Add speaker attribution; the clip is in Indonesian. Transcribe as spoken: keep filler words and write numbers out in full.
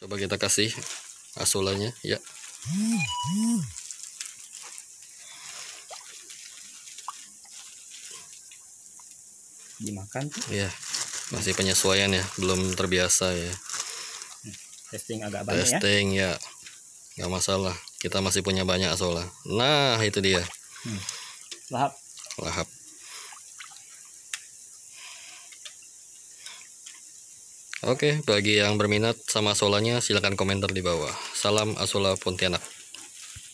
Speaker 1: Coba kita kasih asolanya ya.
Speaker 2: Dimakan
Speaker 1: Ya, masih penyesuaian ya, belum terbiasa ya.
Speaker 2: testing agak banyak
Speaker 1: Testing
Speaker 2: ya,
Speaker 1: ya, nggak masalah, kita masih punya banyak asola. Nah itu dia,
Speaker 2: hmm. lahap
Speaker 1: lahap. Oke, bagi yang berminat sama asolanya silahkan komentar di bawah. Salam Asola Pontianak.